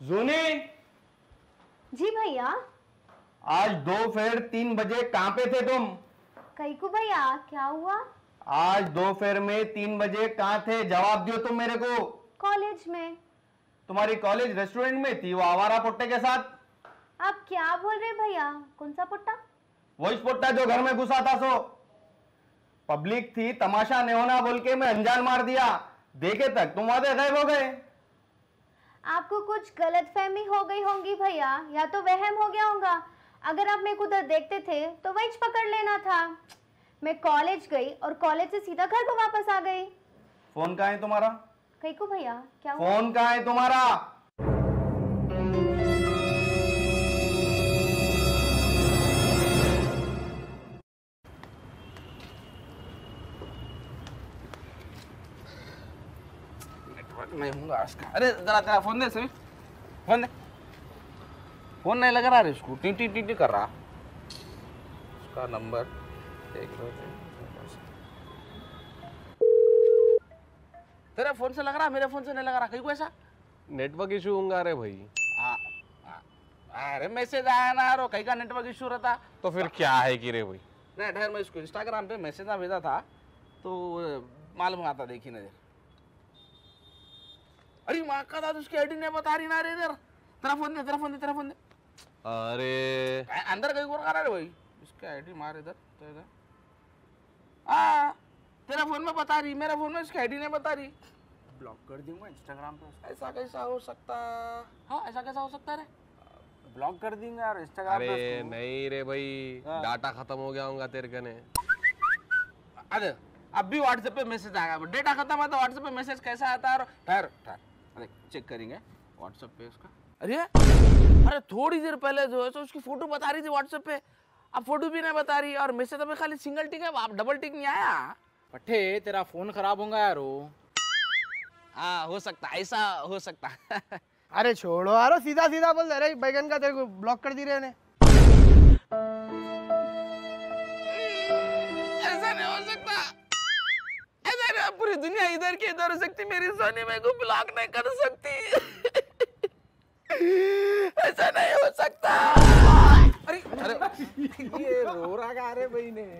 जूनी। जी भैया। आज दोपहर 3 बजे कहाँ पे थे तुम? कहीं को भैया, क्या हुआ? आज दोपहर में 3 बजे कहाँ थे? जवाब दियो तुम मेरे को। कॉलेज में। तुम्हारी कॉलेज रेस्टोरेंट में थी वो आवारा पुट्टे के साथ? आप क्या बोल रहे भैया? कौन सा पुट्टा? वही पुट्टा जो घर में घुसा था सो। पब्लिक थी, तमाशा नहीं होना बोल के मैं अनजान मार दिया, देखे तक तुम वहां गायब हो गए। आपको कुछ गलतफहमी हो गई होंगी भैया, या तो वहम हो गया होगा। अगर आप मेरे को उधर देखते थे तो वही पकड़ लेना था। मैं कॉलेज गई और कॉलेज से सीधा घर को वापस आ गई। फोन कहाँ है तुम्हारा? कहीं को भैया, क्या हुआ? फोन कहाँ है तुम्हारा? नहीं हूँ आज का। अरे जरा तेरा फोन दे समीर, फोन दे। फोन नहीं लग रहा रे उसको, टी टी टी टी कर रहा। उसका नंबर देख लो। तेरे फोन से लग रहा, मेरे फोन से नहीं लग रहा। कहीं को ऐसा नेटवर्क इशू होगा रे भाई। अरे मैसेज आया ना यार, कहीं का नेटवर्क इशू रहता तो फिर क्या है कि रे भाई? नहीं ठहर, मैं इसको इंस्टाग्राम पे मैसेज भेजा था तो मालूम आता, देखी नजर। अरे माँ का दादा, उसकी आईडी नहीं बता रही ना रे इधर। तेरा फोन दे, तेरा फोन दे, तेरा फोन दे। अरे अंदर कहीं और रहा रे भाई, इसकी आईडी मार इधर तो इधर। हाँ तेरा फोन में बता रही, मेरा फोन में इसकी आईडी नहीं बता रही। ब्लॉक कर दूंगा इंस्टाग्राम पे। ऐसा कैसा हो सकता? हाँ ऐसा कैसा हो सकता है? ब्लॉक कर देंगे यार इंस्टाग्राम पे। अरे नहीं रे भाई, डाटा खत्म हो गया होगा तेरे कने। अरे अब भी व्हाट्सएप पे मैसेज आएगा, डेटा खत्म है तो व्हाट्सएप पे मैसेज कैसा आता है? ठहर ठहर, अरे चेक करेंगे व्हाट्सएप पे उसका। अरे थोड़ी देर पहले जो है तो उसकी फोटो बता रही थी व्हाट्सएप पे, अब फोटो भी नहीं बता रही और मैसेज में खाली सिंगल टिक है, आप डबल टिक नहीं आया। पट्टे तेरा फोन खराब होगा यार वो। हाँ हो सकता, ऐसा हो सकता। अरे छोड़ो यार, सीधा सीधा बोल दे रहे बैगन का तेरे को ब्लॉक कर दी रहे ने। ऐसा नहीं हो सकता, ऐसा नहीं, पूरी दुनिया इधर की इधर हो सकती, मेरी सोनी मेरे को ब्लॉक नहीं कर सकती। ऐसा नहीं हो सकता। अरे अरे ये रो रहा का रे भाई ने।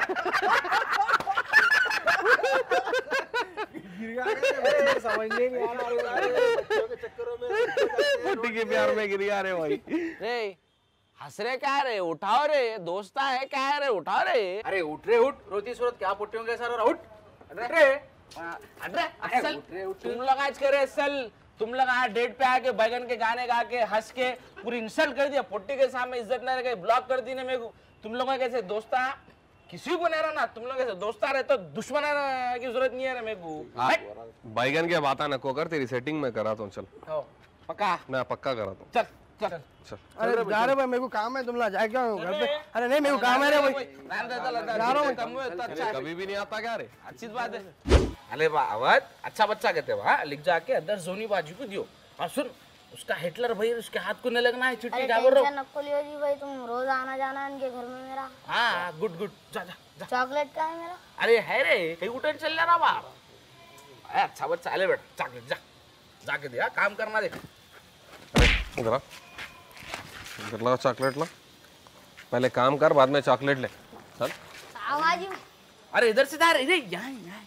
समझ नहीं आ रहा बच्चों के चक्करों में, पुट्टी के प्यार में गिर गया रे भाई। रे हंस रे क्या रे? उठाओ रे, दोस्ता है क्या है रे? उठाओ रे। अरे उठ रे उठ, रोती सूरत क्या पुट्टे होंगे सर। उठ उठ रे, असल तुम लोग आज करे असल, तुम लोग आज डेट पे आके बैगन के गाने गा के हंस के पूरी इंसल्ट कर दिया, पुट्टी के सामने इज्जत नहीं रखे, ब्लॉक कर दी ने मेरे को। तुम लोगों कैसे दोस्ता किसी को नहीं रहना, तुम लोग कैसे दोस्ता रहे तो दुश्मन की जरूरत नहीं है रे मेरे को। बैगन के बात नको कर, तेरी सेटिंग में करा तो चल। पक्का? मैं पक्का करा तो चल चल चल। अरे जा रहे भाई, मेरे को काम है, तुम लोग जाए क्या घर पे? अरे नहीं मेरे को काम है रे भाई, जा रहा हूँ। कभी भी नहीं आता क्या रे? अच्छी बात है। अरे वाह, अच्छा बच्चा कहते हैं, लिख जाके अंदर जोनी बाजू को दियो। और सुन, उसका हिटलर भाई उसके हाथ को नहीं लगना है। चिट्ठी क्या बोल रहा नको लियो जी भाई, तुम रोज आना जाना इनके घर में मेरा। हाँ गुड गुड, जा जा जा। चॉकलेट का है मेरा? अरे है रे, कहीं उठन चल रहा बाप। अच्छा बच्चा, अले बेटा चॉकलेट जा, जाके दिया काम करना देख। इधर आ, इधर ला चॉकलेट ला, पहले काम कर बाद में चॉकलेट ले। चल आवाज। अरे इधर से जा रे, यहाँ यहाँ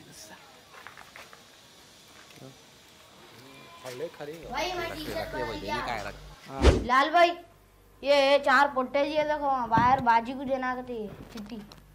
भाई मैं टी-शर्ट बदल गया। लाल भाई ये 4 पुट्टे जी देखो बाहर बाजी को देना करती चिट्ठी।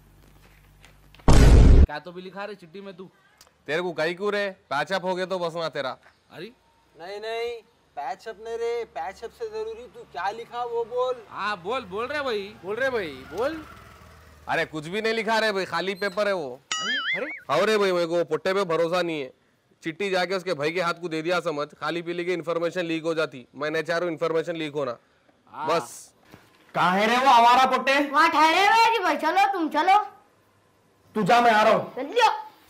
क्या तो भी लिखा रे चिट्ठी में तू? तेरे को कई क्यों रे? पैचअप हो गया तो बस ना तेरा। अरे नहीं पैचअप नहीं रे, पैचअप से जरूरी तू क्या लिखा वो बोल। हाँ बोल रहे भाई, बोल। अरे कुछ भी नहीं लिखा रे भाई, खाली पेपर है वो। अरे भाई मेरे को पुट्टे पे भरोसा नहीं है। चिट्ठी जाके उसके भाई के हाथ को दे दिया समझ, खाली पीली की इन्फॉर्मेशन लीक हो जाती। मैं नहीं चाह रहा हूँ इन्फॉर्मेशन लीक होना, बस। कहाँ है रे वो आवारा पुट्टे? वहाँ ठहरे हुए हैं कि भाई, चलो तुम चलो। तू जा, मैं आ रहा हूँ। चलियो।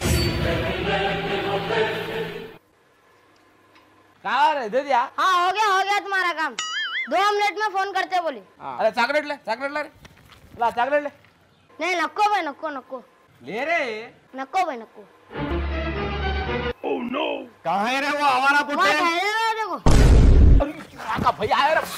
कहाँ रे? दे दिया? हाँ हो गया तुम्हारा काम। 2 मिनट में फोन करते बोले। अरे चॉकलेट ले रे, ला चॉकलेट ले। नहीं नको भाई, नको ले रे। नको भाई नको। कहाँ है रे वो आवारा पुट्टे? वहाँ ठहरे हुए हैं देखो। दूंगा भैया आए रे।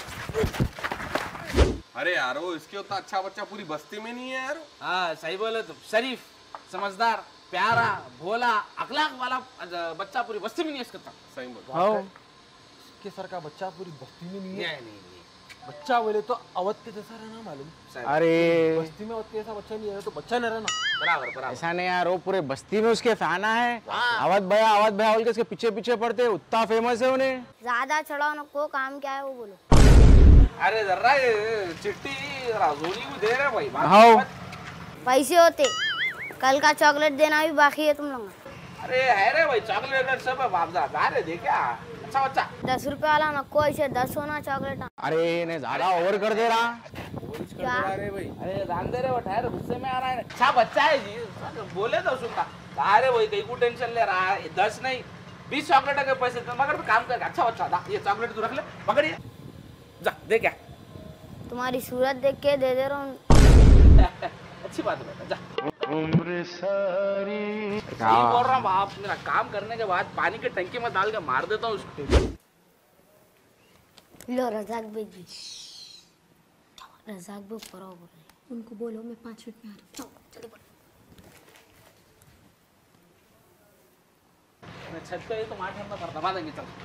अरे यार वो इसके उतना अच्छा बच्चा पूरी बस्ती में नहीं है यार। हाँ सही बोले तुम, शरीफ, समझदार, प्यारा, भोला, अखलाक वाला बच्चा पूरी बस्ती में नहीं है इसका। सही बोल। हाँ के सर का बच्चा पूरी बस्ती में नहीं है। नहीं बच्चा बोले तो अवध के जैसा रहना मालूम। अरे बस्ती में अवध के जैसा बच्चा नहीं है तो बच्चा नहीं रहना। बराबर बराबर। ऐसा नहीं यार, वो पूरे बस्ती में उसके फैन है। अवध भैया बोल के उसके पीछे पीछे पड़ते, उतना फेमस है उन्हें। ज्यादा चढ़ाओ नको, काम क्या है वो बोलो। अरे जरा ये चिट्ठी राजोनी को दे रहे भाई। हाँ पैसे होते, कल का चॉकलेट देना भी बाकी है तुम लोग। अरे है रे भाई, चॉकलेट सब बाप रे दे क्या अच्छा बच्चा। 10 रुपए वाला नको, ऐसे 10 होना चॉकलेट। अरे ने ज्यादा ओवर कर दे रहा। क्या अरे जान दे रहे ठहर, गुस्से में आ रहा है। अच्छा बच्चा है जी, बोले तो सुनता। अरे भाई कहीं को टेंशन ले रहा है। 10 नहीं 20 चॉकलेट के पैसे तो मगर तो काम कर। अच्छा बच्चा दा, ये चॉकलेट तू रख ले, पकड़िए जा दे क्या। तुम्हारी सूरत देख के दे दे रहा हूँ। अच्छी बात है बेटा, जा। उम्र सारी सही बोल रहा हूँ बाप। मेरा काम करने के बाद पानी के टंकी में डाल के मार देता हूँ उसको। लो रजाक भाई जी, रजाक भाई पढ़ो बोल रहे। उनको बोलो मैं 5 मिनट में आ रही हूँ। चलो जल्दी पढ़ो। मैं छत पे ही तो मार ठंडा कर दबा देंगे। चल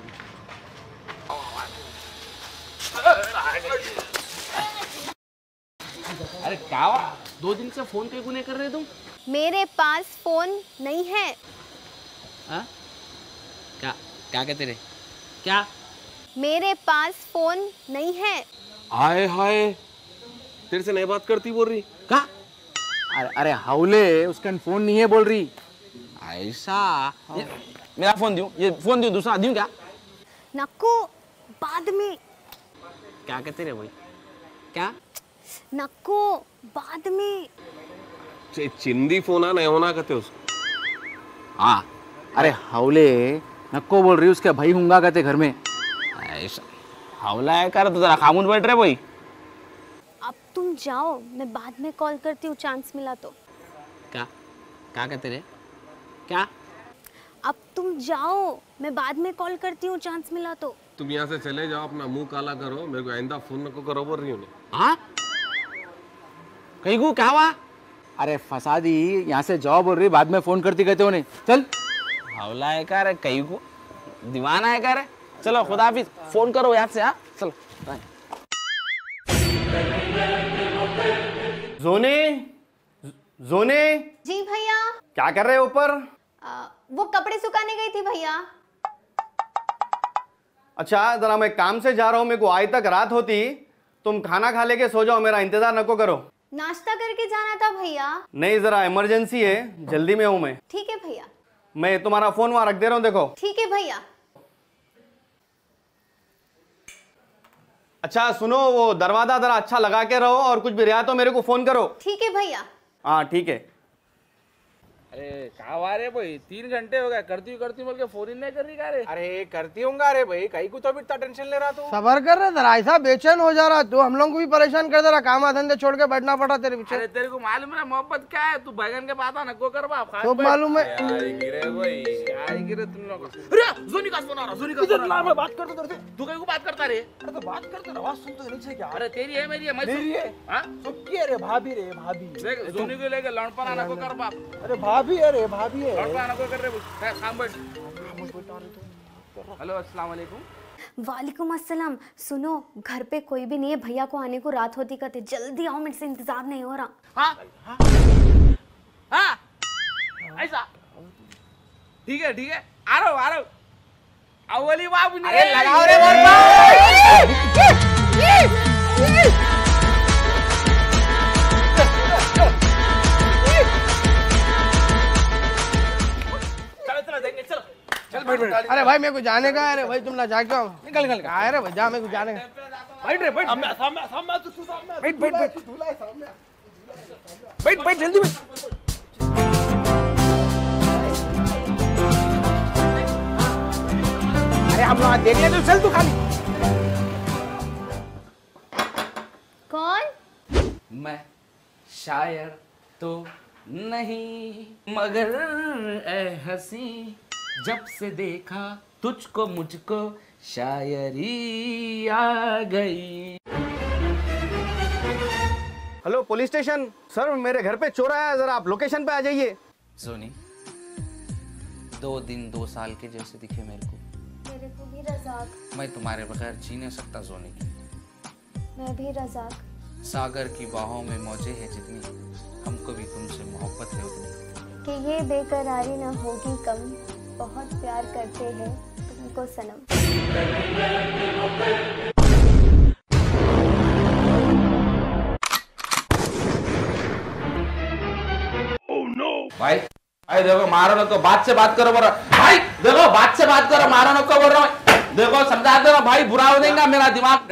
अरे क्या हुआ? 2 दिन से फोन क्यों नहीं कर रहे तुम? मेरे पास फोन नहीं है। हाँ? क्या क्या कहते रहे? क्या? मेरे पास फोन नहीं है। हाय हाय, तेरे से नहीं बात करती बोल रही। क्या? अरे हाउले उसका फोन नहीं है बोल रही। ऐसा मेरा फोन दूं? ये फोन दूं, दूसरा दूं क्या? नक्को बाद में। क्या कहते रहे भाई? क्या? नक्को बाद में। चिंदी फोन आ नहीं होना कहते उसको। हाँ अरे हाउले नक्को बोल रही, उसके भाई होंगे कहते घर में। ऐसा हवला है कर तो जरा खामोश बैठ रहे भाई। अब तुम जाओ, मैं बाद में कॉल करती हूँ चांस मिला तो। क्या क्या कहते रहे? क्या? अब तुम जाओ, मैं बाद में कॉल करती हूँ चांस मिला तो। तुम यहाँ से चले जाओ, अपना मुंह काला करो, मेरे को आइंदा फोन नको करो बोल रही उन्हें। हाँ कहीं को क्या हुआ? अरे फंसा दी, यहाँ से जाओ बोल रही, बाद में फोन करती कहते उन्हें। चल हवला है कर, कहीं को दीवाना है कर। चलो खुदा हाफिज, फोन करो याद से। हाँ चलो। जोनी, जोनी जी भैया। क्या कर रहे हो ऊपर? वो कपड़े सुखाने गई थी भैया। अच्छा जरा मैं काम से जा रहा हूँ, मेरे को आज तक रात होती। तुम खाना खा लेके सो जाओ, मेरा इंतजार नको करो। नाश्ता करके जाना था भैया। नहीं जरा इमरजेंसी है, जल्दी में हूँ मैं। ठीक है भैया। मैं तुम्हारा फोन वहां रख दे रहा हूँ, देखो। ठीक है भैया। अच्छा सुनो, वो दरवाजा जरा अच्छा लगा के रहो, और कुछ भी रहा तो मेरे को फोन करो। ठीक है भैया। हाँ ठीक है। अरे क्या हुआ रे भाई? 3 घंटे हो गए, करती बोल के फोन ही नहीं कर रही क्या रे? अरे करती होंगे। अरे भाई कहीं को तो अभी इतना टेंशन ले रहा तू। सबर कर रहे जरा, ऐसा बेचैन हो जा रहा तू, हम लोग को भी परेशान कर दे रहा। काम धंधे छोड़ के बैठना पड़ा तेरे पीछे। अरे तेरे को मालूम है मोहब्बत क्या है? तू बैगन के पाता नको कर बाप। तो मालूम है। गिरे भाई, क्या गिरे तुम लोग? अरे जोनी का फोन आ रहा, जोनी का फोन आ रहा। मैं बात करता तेरे से। तू कहीं को बात करता रे? अरे तो बात करते, आवाज सुनते नीचे क्या? अरे तेरी है मेरी है? मैं मेरी है। हाँ सुक्की है रे भाभी रे भाभी। देख जोनी को लेके लड़पना नको कर बाप। अरे भाभी है रे भाभी है। लड़पना नको कर रे भाई। काम बैठ। हेलो अस्सलाम वालेकुम। वालेकुम अस्सलाम। सुनो, घर पे कोई भी नहीं है, भैया को आने को रात होती कहते। जल्दी आओ, मेरे से इंतजार नहीं हो रहा। हाँ हाँ ऐसा ठीक है आ रहा हूँ। अवली बाबू ने लगाओ रे चलो देंगे। चल बैठ। अरे भाई मेरे को जाने का है। अरे भाई तुम ना जाके आओ। निकल अरे भाई जा, मेरे को जाने का। बैठ रे बैठ। बैठ जल्दी बैठ। अरे हम लोग देख ले तो चल तू खाली। कौन? मैं शायर तो नहीं, मगर ए हंसी, जब से देखा तुझको मुझको शायरी आ गई। हेलो पुलिस स्टेशन सर, मेरे घर पे चोर आया है, जरा आप लोकेशन पे आ जाइए। जोनी 2 दिन 2 साल के जैसे दिखे मेरे को। मेरे को भी रज़ाक। मैं तुम्हारे बगैर जी नहीं सकता जोनी। मैं भी रज़ाक। सागर की बाहों में मौजें हैं जितनी, हमको भी तुमसे मोहब्बत है उतनी। कि ये बेकरारी न होगी कम, बहुत प्यार करते हैं तुमको सनम। भाई भाई देखो, मारो ना तो बात से बात करो बोल रहा। भाई देखो, बात से बात करो, मारो ना को बोल रहा हूँ। देखो समझा दो भाई, बुरा हो देगा मेरा दिमाग।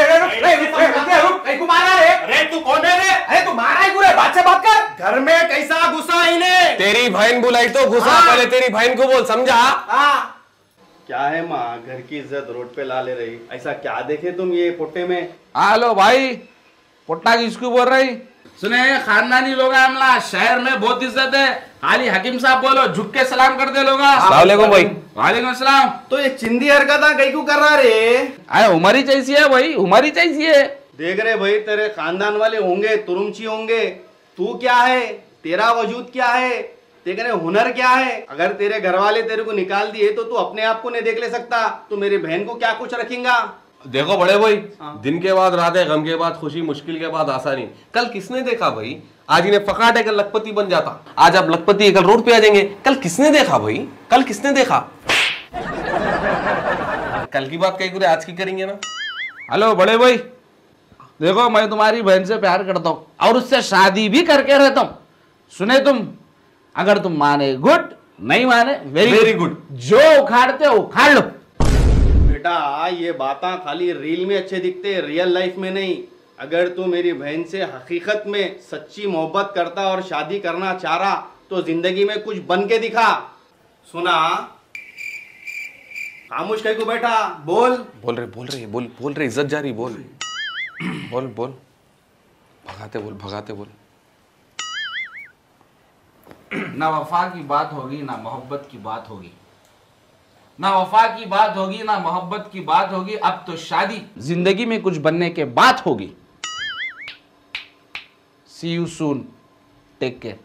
अरे तू कौन है रे? अरे तू मारा ही पूरे, बात से बात कर। घर में कैसा गुस्सा इन्हें? तेरी बहन बुलाई तो घुसा, पहले तेरी बहन को बोल, समझा? क्या है माँ, घर की इज्जत रोड पे ला ले रही, ऐसा क्या देखे तुम ये पोटे में? हेलो भाई, पोट्टा किसको बोल रही? सुने, खानदानी लोग हैं हमला, शहर में बहुत इज्जत है। खाली हकीम साहब बोलो, झुक के सलाम कर दे लोग। अस्सलामुअलैकुम भाई। वालेकुम अस्सलाम। तो ये चिंदी हरकत कहीं को कर रहा रे? अरे उमर ही चाहिए है भाई, उमर ही चाहिए। देख रहे भाई, तेरे खानदान वाले होंगे, तुरुमची होंगे, तू क्या है? तेरा वजूद क्या है? तेरे हुनर क्या है? अगर तेरे घर वाले तेरे को निकाल दिए तो तू अपने आप को नहीं देख ले सकता, तो मेरी बहन को क्या कुछ रखेगा? देखो बड़े भाई, दिन के बाद रात है, गम के बाद खुशी, मुश्किल के बाद आसानी। कल किसने देखा भाई, आज इन्हें फकाट है, कल लखपति बन जाता। आज आप लखपति है, कल रोड पे आ जाएंगे। कल किसने देखा भाई, कल किसने देखा? कल की बात कहीं करे, आज की करेंगे ना। हेलो बड़े भाई, देखो मैं तुम्हारी बहन से प्यार करता हूँ और उससे शादी भी करके रहता हूँ। सुने तुम, अगर तुम माने गुड, नहीं माने वेरी गुड। जो उखाड़ते हो उखाड़ लो। बेटा ये बातें खाली रील में अच्छे दिखते, रियल लाइफ में नहीं। अगर तू मेरी बहन से हकीकत में सच्ची मोहब्बत करता और शादी करना चाह रहा तो जिंदगी में कुछ बन के दिखा। सुना, खामोश कहीं को बैठा, बोल बोल रहे, इज्जत जा रही, बोल भगाते बोल। ना वफा की बात होगी, ना मोहब्बत की बात होगी। ना वफा की बात होगी, ना मोहब्बत की बात होगी। अब तो शादी जिंदगी में कुछ बनने के बाद होगी। See you soon. Take care.